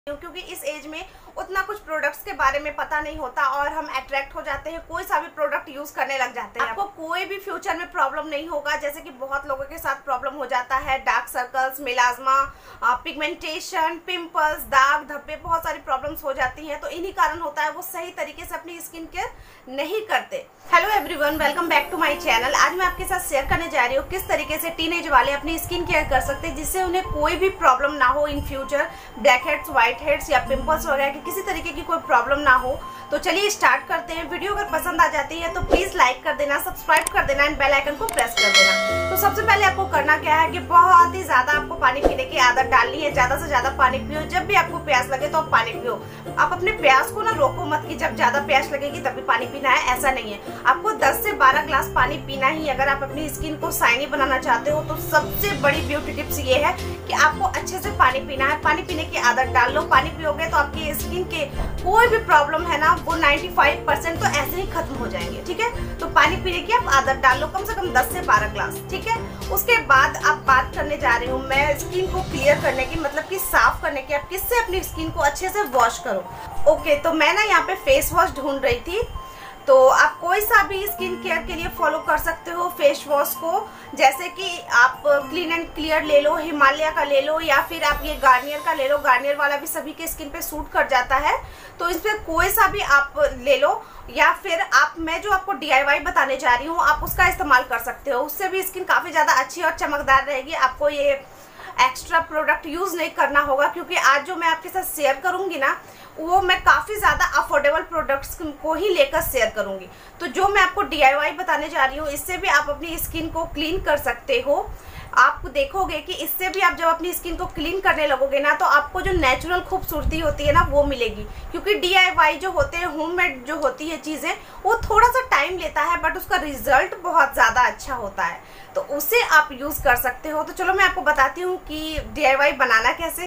क्योंकि इस एज में उतना कुछ प्रोडक्ट्स के बारे में पता नहीं होता और हम अट्रैक्ट हो जाते हैं, कोई सा भी प्रोडक्ट यूज करने लग जाते हैं। आपको कोई भी फ्यूचर में प्रॉब्लम नहीं होगा, जैसे कि बहुत लोगों के साथ प्रॉब्लम हो जाता है, dark circles, melasma, pigmentation, pimples, दाग धब्बे, बहुत सारी प्रॉब्लम्स हो जाती हैं। तो इन्हीं कारण होता है वो सही तरीके से अपनी स्किन केयर नहीं करते। Hello everyone, welcome back to my channel. आज मैं आपके साथ शेयर करने जा रही हूँ किस तरीके से टीनेज वाले अपनी स्किन केयर कर सकते हैं जिससे उन्हें कोई भी प्रॉब्लम ना हो in future, blackheads, whiteheads या पिंपल्स वगैरह की किसी तरीके की कोई प्रॉब्लम ना हो। तो चलिए स्टार्ट करते हैं। वीडियो अगर पसंद आ जाती है तो प्लीज लाइक कर देना, सब्सक्राइब कर देना एंड बेल आइकन को प्रेस कर देना। तो सबसे पहले आपको करना क्या है कि बहुत ही ज्यादा आपको पानी पीने की आदत डालनी है। ज्यादा से ज्यादा पानी पियो, जब भी आपको प्यास लगे तो आप पानी पियो। आप अपने प्यास को ना रोको मत कि जब ज्यादा प्यास लगेगी तभी पानी पीना है, ऐसा नहीं है। आपको 10 से 12 ग्लास पानी पीना ही। अगर आप अपनी स्किन को शाइनी बनाना चाहते हो तो सबसे बड़ी ब्यूटी टिप्स ये है कि आपको अच्छे से पानी पीना है। पानी पीने की आदत डाल लो। पानी पियोगे तो आपकी स्किन के कोई भी प्रॉब्लम है ना वो 95% तो ऐसे ही खत्म हो जाएंगे। ठीक है, तो पानी पीने की आप आदत डाल लो, कम से कम 10 से 12 ग्लास। ठीक है, उसके बाद आप बात करने जा रही हूँ मैं स्किन को क्लियर करने की, मतलब कि साफ करने की। आप किससे अपनी स्किन को अच्छे से वॉश करो। ओके, तो मैं ना यहाँ पे फेस वॉश ढूंढ रही थी। तो आप कोई सा भी स्किन केयर के लिए फॉलो कर सकते हो फेस वॉश को, जैसे कि आप क्लीन एंड क्लियर ले लो, हिमालय का ले लो, या फिर आप ये गार्नियर का ले लो। गार्नियर वाला भी सभी के स्किन पे सूट कर जाता है, तो इसमें कोई सा भी आप ले लो। या फिर मैं जो आपको DIY बताने जा रही हूँ आप उसका इस्तेमाल कर सकते हो। उससे भी स्किन काफ़ी ज़्यादा अच्छी और चमकदार रहेगी। आपको ये एक्स्ट्रा प्रोडक्ट यूज नहीं करना होगा, क्योंकि आज जो मैं आपके साथ शेयर करूंगी ना वो मैं काफ़ी ज़्यादा अफोर्डेबल प्रोडक्ट्स को ही लेकर शेयर करूंगी। तो जो मैं आपको DIY बताने जा रही हूँ इससे भी आप अपनी स्किन को क्लीन कर सकते हो। आप देखोगे कि इससे भी आप जब अपनी स्किन को क्लीन करने लगोगे ना तो आपको जो नेचुरल खूबसूरती होती है ना वो मिलेगी। क्योंकि DIY जो होते हैं, होममेड जो होती है चीज़ें, वो थोड़ा सा टाइम लेता है बट उसका रिजल्ट बहुत ज़्यादा अच्छा होता है, तो उसे आप यूज़ कर सकते हो। तो चलो मैं आपको बताती हूँ कि DIY बनाना कैसे।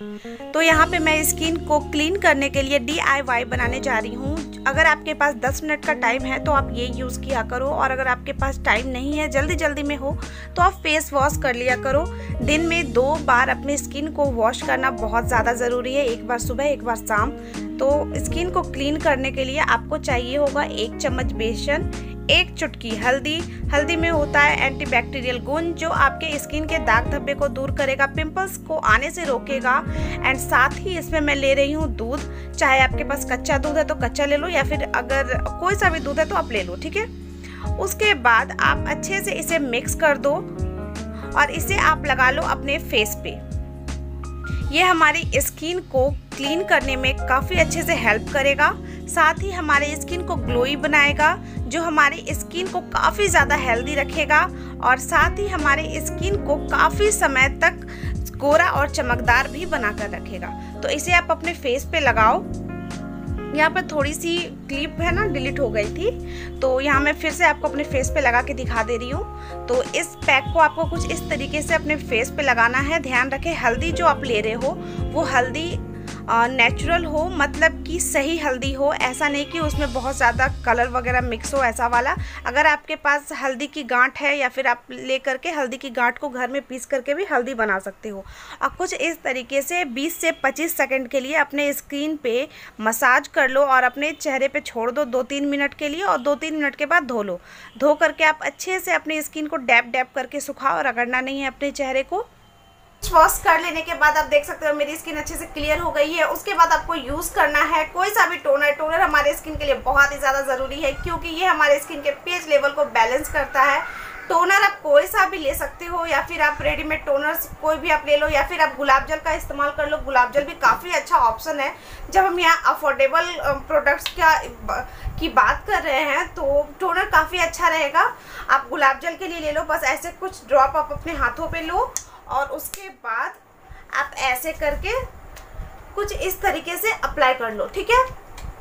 तो यहाँ पे मैं स्किन को क्लीन करने के लिए DIY बनाने जा रही हूँ। अगर आपके पास 10 मिनट का टाइम है तो आप ये यूज़ किया करो, और अगर आपके पास टाइम नहीं है, जल्दी में हो, तो आप फेस वॉश कर लिया करो। दिन में 2 बार अपनी स्किन को वॉश करना बहुत ज़्यादा ज़रूरी है, एक बार सुबह एक बार शाम। तो स्किन को क्लीन करने के लिए आपको चाहिए होगा 1 चम्मच बेसन, 1 चुटकी हल्दी। हल्दी में होता है एंटीबैक्टीरियल गुण जो आपके स्किन के दाग धब्बे को दूर करेगा, पिंपल्स को आने से रोकेगा। एंड साथ ही इसमें मैं ले रही हूँ दूध। चाहे आपके पास कच्चा दूध है तो कच्चा ले लो, या फिर अगर कोई सा भी दूध है तो आप ले लो। ठीक है, उसके बाद आप अच्छे से इसे मिक्स कर दो और इसे आप लगा लो अपने फेस पे। ये हमारी स्किन को क्लीन करने में काफ़ी अच्छे से हेल्प करेगा, साथ ही हमारे स्किन को ग्लोई बनाएगा, जो हमारी स्किन को काफ़ी ज़्यादा हेल्दी रखेगा, और साथ ही हमारे स्किन को काफ़ी समय तक गोरा और चमकदार भी बनाकर रखेगा। तो इसे आप अपने फेस पे लगाओ। यहाँ पर थोड़ी सी क्लिप है ना डिलीट हो गई थी, तो यहाँ मैं फिर से आपको अपने फेस पे लगा के दिखा दे रही हूँ। तो इस पैक को आपको कुछ इस तरीके से अपने फेस पे लगाना है। ध्यान रखें हल्दी जो आप ले रहे हो वो हल्दी नेचुरल हो, मतलब कि सही हल्दी हो, ऐसा नहीं कि उसमें बहुत ज़्यादा कलर वगैरह मिक्स हो, ऐसा वाला। अगर आपके पास हल्दी की गांठ है या फिर आप ले करके हल्दी की गांठ को घर में पीस करके भी हल्दी बना सकते हो। और कुछ इस तरीके से 20 से 25 सेकंड के लिए अपने स्किन पे मसाज कर लो और अपने चेहरे पे छोड़ दो 2-3 मिनट के लिए, और 2-3 मिनट के बाद धो लो। धो करके आप अच्छे से अपनी स्किन को डैप करके सुखाओ, और रगड़ना नहीं है अपने चेहरे को। वॉश कर लेने के बाद आप देख सकते हो मेरी स्किन अच्छे से क्लियर हो गई है। उसके बाद आपको यूज़ करना है कोई सा भी टोनर। टोनर हमारे स्किन के लिए बहुत ही ज़्यादा ज़रूरी है, क्योंकि ये हमारे स्किन के pH लेवल को बैलेंस करता है। टोनर आप कोई सा भी ले सकते हो, या फिर आप रेडीमेड टोनर्स कोई भी आप ले लो, या फिर आप गुलाब जल का इस्तेमाल कर लो। गुलाब जल भी काफ़ी अच्छा ऑप्शन है। जब हम यहाँ अफोर्डेबल प्रोडक्ट्स की बात कर रहे हैं तो टोनर काफ़ी अच्छा रहेगा। आप गुलाब जल के लिए ले लो, बस ऐसे कुछ ड्रॉप आप अपने हाथों पर लो, और उसके बाद आप ऐसे करके कुछ इस तरीके से अप्लाई कर लो। ठीक है,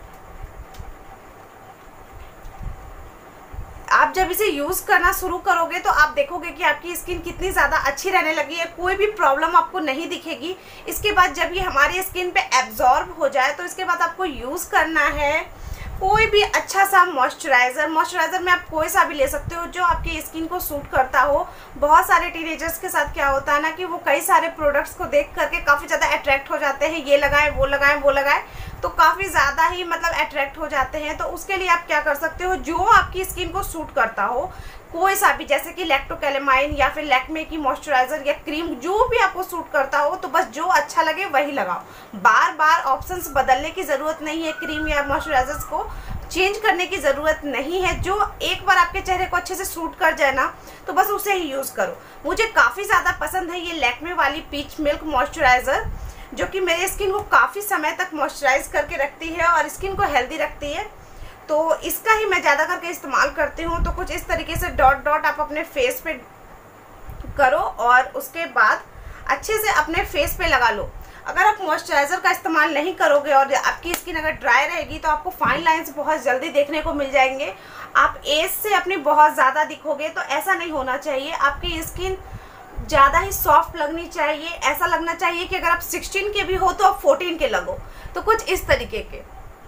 आप जब इसे यूज करना शुरू करोगे तो आप देखोगे कि आपकी स्किन कितनी ज़्यादा अच्छी रहने लगी है, कोई भी प्रॉब्लम आपको नहीं दिखेगी। इसके बाद जब ये हमारी स्किन पे एब्जॉर्ब हो जाए तो इसके बाद आपको यूज़ करना है कोई भी अच्छा सा मॉइस्चराइज़र में आप कोई सा भी ले सकते हो जो आपकी स्किन को सूट करता हो। बहुत सारे टीनेजर्स के साथ क्या होता है ना कि वो कई सारे प्रोडक्ट्स को देख करके काफ़ी ज़्यादा अट्रैक्ट हो जाते हैं, ये लगाएं वो लगाएं वो लगाएं, तो काफ़ी ज़्यादा ही मतलब अट्रैक्ट हो जाते हैं। तो उसके लिए आप क्या कर सकते हो, जो आपकी स्किन को सूट करता हो कोई सा भी, जैसे कि लैक्टोकैलेमाइन या फिर लैक्मे की मॉइस्चराइज़र या क्रीम, जो भी आपको सूट करता हो, तो बस जो अच्छा लगे वही लगाओ। बार बार ऑप्शंस बदलने की ज़रूरत नहीं है, क्रीम या मॉइस्चराइजर्स को चेंज करने की ज़रूरत नहीं है। जो एक बार आपके चेहरे को अच्छे से सूट कर जाए ना, तो बस उसे ही यूज़ करो। मुझे काफ़ी ज़्यादा पसंद है ये लैक्मे वाली पीच मिल्क मॉइस्चराइज़र, जो कि मेरे स्किन को काफ़ी समय तक मॉइस्चराइज करके रखती है और स्किन को हेल्दी रखती है। तो इसका ही मैं ज़्यादा करके इस्तेमाल करती हूँ। तो कुछ इस तरीके से डॉट डॉट आप अपने फेस पे करो और उसके बाद अच्छे से अपने फेस पे लगा लो। अगर आप मॉइस्चराइज़र का इस्तेमाल नहीं करोगे और आपकी स्किन अगर ड्राई रहेगी तो आपको फाइन लाइंस बहुत जल्दी देखने को मिल जाएंगे, आप एज से अपनी बहुत ज़्यादा दिखोगे। तो ऐसा नहीं होना चाहिए, आपकी स्किन ज़्यादा ही सॉफ्ट लगनी चाहिए। ऐसा लगना चाहिए कि अगर आप 16 के भी हो तो आप 14 के लगो। तो कुछ इस तरीके के,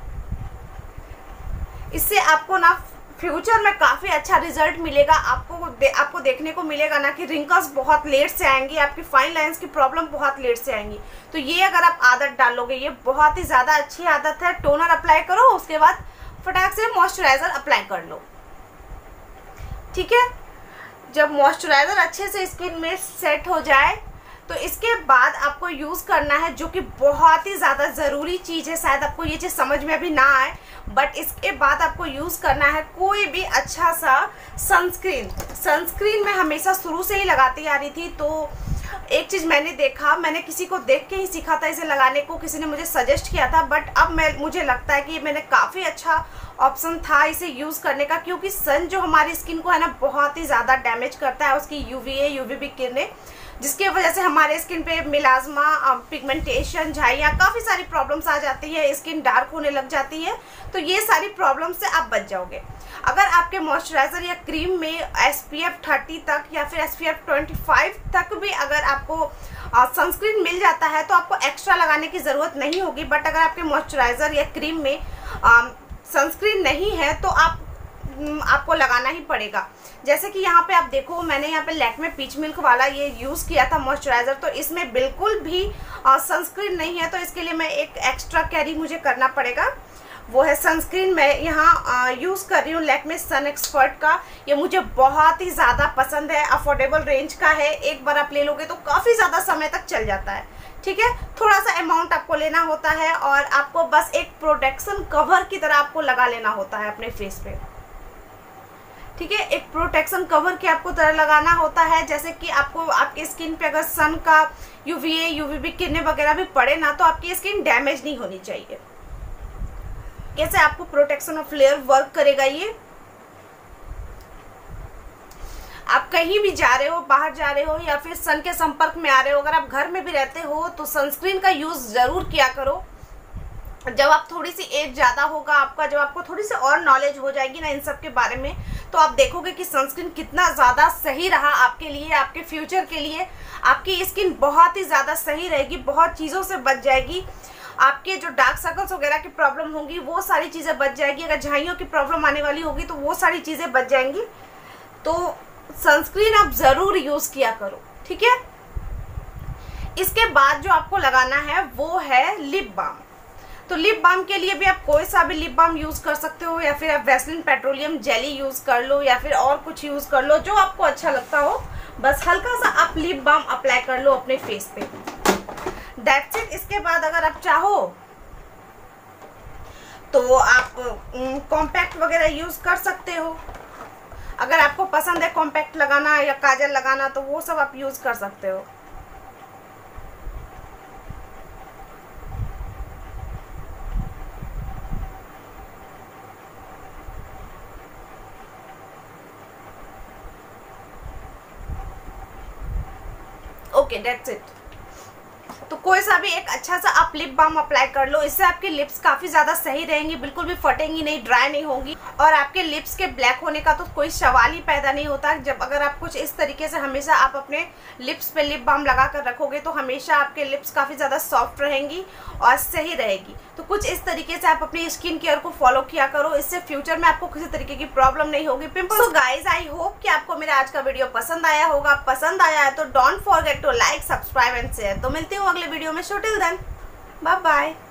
इससे आपको ना फ्यूचर में काफ़ी अच्छा रिजल्ट मिलेगा। आपको देखने को मिलेगा ना कि रिंकल्स बहुत लेट से आएंगी, आपकी फाइन लाइंस की प्रॉब्लम बहुत लेट से आएंगी। तो ये अगर आप आदत डालोगे, ये बहुत ही ज़्यादा अच्छी आदत है। टोनर अप्लाई करो, उसके बाद फटाक से मॉइस्चराइज़र अप्लाई कर लो, ठीक है। जब मॉइस्चराइज़र अच्छे से स्किन में सेट हो जाए तो इसके बाद आपको यूज़ करना है, जो कि बहुत ही ज़्यादा ज़रूरी चीज़ है। शायद आपको ये चीज़ समझ में अभी ना आए, बट इसके बाद आपको यूज़ करना है कोई भी अच्छा सा सनस्क्रीन मैं हमेशा शुरू से ही लगाती आ रही थी। तो एक चीज़ मैंने देखा, मैंने किसी को देख के ही सीखा था इसे लगाने को, किसी ने मुझे सजेस्ट किया था, बट अब मुझे लगता है कि मैंने काफ़ी अच्छा ऑप्शन था इसे यूज़ करने का, क्योंकि सन जो हमारी स्किन को है ना बहुत ही ज़्यादा डैमेज करता है, उसकी UVA UVB किरणें, जिसकी वजह से हमारे स्किन पे मिलाज्मा, पिगमेंटेशन, झाइयाँ, काफ़ी सारी प्रॉब्लम्स आ जाती है, स्किन डार्क होने लग जाती है। तो ये सारी प्रॉब्लम से आप बच जाओगे अगर आपके मॉइस्चराइज़र या क्रीम में SPF 30 तक या फिर SPF 25 तक भी अगर आपको सनस्क्रीन मिल जाता है तो आपको एक्स्ट्रा लगाने की ज़रूरत नहीं होगी। बट अगर आपके मॉइस्चराइज़र या क्रीम में सनस्क्रीन नहीं है तो आपको लगाना ही पड़ेगा। जैसे कि यहाँ पे आप देखो, मैंने यहाँ पे लैक्मे पीच मिल्क वाला ये यूज़ किया था मॉइस्चराइज़र, तो इसमें बिल्कुल भी सनस्क्रीन नहीं है। तो इसके लिए मैं एक एक्स्ट्रा कैरी मुझे करना पड़ेगा, वो है सनस्क्रीन। मैं यहाँ यूज़ कर रही हूँ लैक्मे सन एक्सपर्ट का। ये मुझे बहुत ही ज़्यादा पसंद है, अफोर्डेबल रेंज का है। एक बार आप ले लोगे तो काफ़ी ज़्यादा समय तक चल जाता है, ठीक है। थोड़ा सा अमाउंट आपको लेना होता है और आपको बस एक प्रोटेक्शन कवर की तरह आपको लगा लेना होता है अपने फेस पे, ठीक है। एक प्रोटेक्शन कवर की आपको तरह लगाना होता है, जैसे कि आपको आपकी स्किन पे अगर सन का UVA UVB किरणें वगैरह भी पड़े ना, तो आपकी स्किन डैमेज नहीं होनी चाहिए। कैसे आपको प्रोटेक्शन ऑफ लेयर वर्क करेगा ये, आप कहीं भी जा रहे हो, बाहर जा रहे हो या फिर सन के संपर्क में आ रहे हो, अगर आप घर में भी रहते हो तो सनस्क्रीन का यूज जरूर किया करो। जब आप थोड़ी सी एज ज़्यादा होगा आपका, जब आपको थोड़ी सी और नॉलेज हो जाएगी ना इन सब के बारे में, तो आप देखोगे कि सनस्क्रीन कितना ज़्यादा सही रहा आपके लिए, आपके फ्यूचर के लिए। आपकी स्किन बहुत ही ज़्यादा सही रहेगी, बहुत चीज़ों से बच जाएगी। आपके जो डार्क सर्कल्स वगैरह की प्रॉब्लम होंगी वो सारी चीज़ें बच जाएगी। अगर झाइयों की प्रॉब्लम आने वाली होगी तो वो सारी चीज़ें बच जाएंगी। तो सनस्क्रीन आप ज़रूर यूज़ किया करो, ठीक है। इसके बाद जो आपको लगाना है वो है लिप बाम। तो लिप बाम के लिए भी आप कोई सा भी लिप बाम यूज़ कर सकते हो, या फिर आप वैसलीन पेट्रोलियम जेली यूज़ कर लो, या फिर और कुछ यूज़ कर लो जो आपको अच्छा लगता हो। बस हल्का सा आप लिप बाम अप्लाई कर लो अपने फेस पे, दैट्स इट। इसके बाद अगर आप चाहो तो आप कॉम्पैक्ट वगैरह यूज़ कर सकते हो। अगर आपको पसंद है कॉम्पैक्ट लगाना या काजल लगाना तो वो सब आप यूज़ कर सकते हो। Okay, that's it. तो कोई सा भी एक अच्छा सा आप लिप बाम अप्लाई कर लो, इससे आपकी लिप्स काफी ज्यादा सही रहेंगी, बिल्कुल भी फटेंगी नहीं, ड्राई नहीं होंगी और आपके लिप्स के ब्लैक होने का तो कोई सवाल ही पैदा नहीं होता। जब अगर आप कुछ इस तरीके से हमेशा आप अपने लिप्स पे लिप बाम लगा कर रखोगे तो हमेशा आपके लिप्स काफी ज्यादा सॉफ्ट रहेंगी और सही रहेगी। तो कुछ इस तरीके से आप अपनी स्किन केयर को फॉलो किया करो, इससे फ्यूचर में आपको किसी तरीके की प्रॉब्लम नहीं होगी। Pimples. So guys, I hope कि आपको मेरा आज का वीडियो पसंद आया होगा। पसंद आया है तो don't forget to like, subscribe and share. तो मिलती हूँ अगले वीडियो में। So till then, bye bye.